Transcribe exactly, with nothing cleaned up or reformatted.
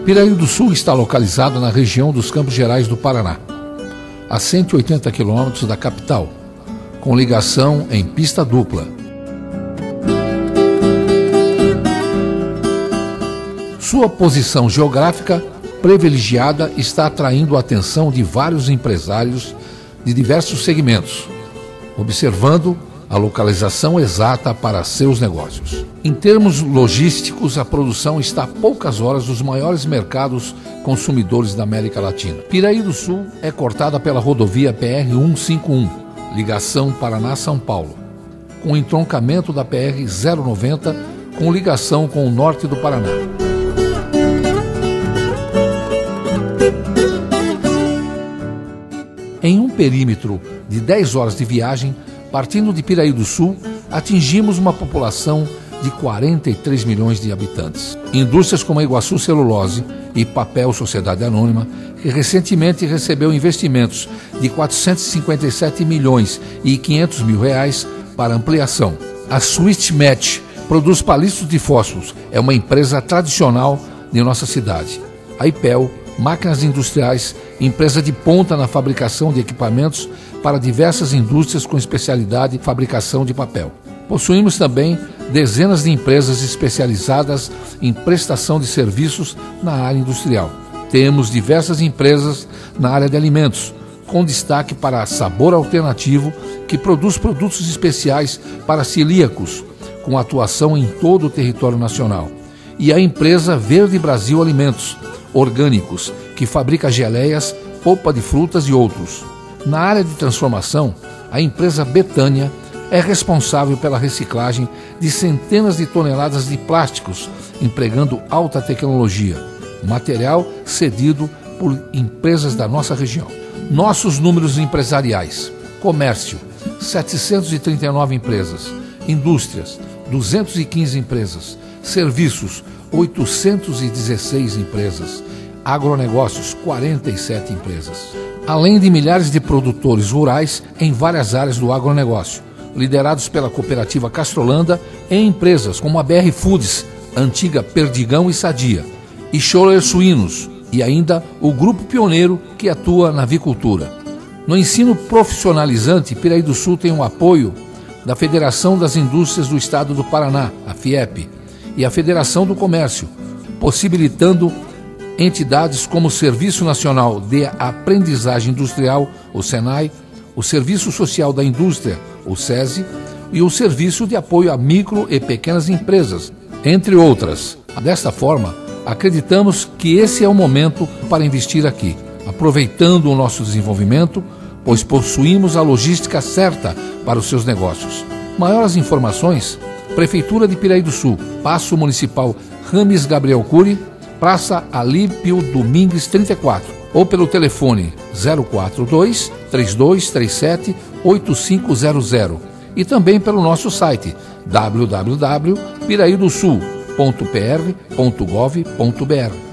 Piraí do Sul está localizado na região dos Campos Gerais do Paraná, a cento e oitenta quilômetros da capital, com ligação em pista dupla. Sua posição geográfica privilegiada está atraindo a atenção de vários empresários de diversos segmentos, observando a localização exata para seus negócios. Em termos logísticos, a produção está a poucas horas dos maiores mercados consumidores da América Latina. Piraí do Sul é cortada pela rodovia P R cento e cinquenta e um, ligação Paraná-São Paulo, com entroncamento da P R zero noventa com ligação com o norte do Paraná. Em um perímetro de dez horas de viagem, partindo de Piraí do Sul, atingimos uma população de quarenta e três milhões de habitantes. Indústrias como a Iguaçu Celulose e Papel Sociedade Anônima, que recentemente recebeu investimentos de quatrocentos e cinquenta e sete milhões e quinhentos mil reais para ampliação. A Switch Match produz palitos de fósforos, é uma empresa tradicional de nossa cidade. A Ipel, máquinas industriais, empresa de ponta na fabricação de equipamentos para diversas indústrias com especialidade em fabricação de papel. Possuímos também dezenas de empresas especializadas em prestação de serviços na área industrial. Temos diversas empresas na área de alimentos, com destaque para a Sabor Alternativo, que produz produtos especiais para celíacos, com atuação em todo o território nacional. E a empresa Verde Brasil Alimentos Orgânicos, que fabrica geleias, polpa de frutas e outros. Na área de transformação, a empresa Betânia é responsável pela reciclagem de centenas de toneladas de plásticos, empregando alta tecnologia, material cedido por empresas da nossa região. Nossos números empresariais: comércio, setecentas e trinta e nove empresas; indústrias, duzentas e quinze empresas; serviços, oitocentas e dezesseis empresas; agronegócios, quarenta e sete empresas. Além de milhares de produtores rurais em várias áreas do agronegócio, liderados pela cooperativa Castrolanda, em empresas como a B R Foods, antiga Perdigão e Sadia, e Scholler Suínos, e ainda o Grupo Pioneiro, que atua na avicultura. No ensino profissionalizante, Piraí do Sul tem o apoio da Federação das Indústrias do Estado do Paraná, a FIEP, e a Federação do Comércio, possibilitando entidades como o Serviço Nacional de Aprendizagem Industrial, o SENAI, o Serviço Social da Indústria, o SESI, e o Serviço de Apoio a Micro e Pequenas Empresas, entre outras. Desta forma, acreditamos que esse é o momento para investir aqui, aproveitando o nosso desenvolvimento, pois possuímos a logística certa para os seus negócios. Maiores informações: Prefeitura de Piraí do Sul, Paço Municipal Rames Gabriel Cury, Praça Alípio Domingues trinta e quatro, ou pelo telefone zero quatro dois, três dois três sete, oito cinco zero zero, e também pelo nosso site w w w ponto piraí do sul ponto p r ponto gov ponto b r.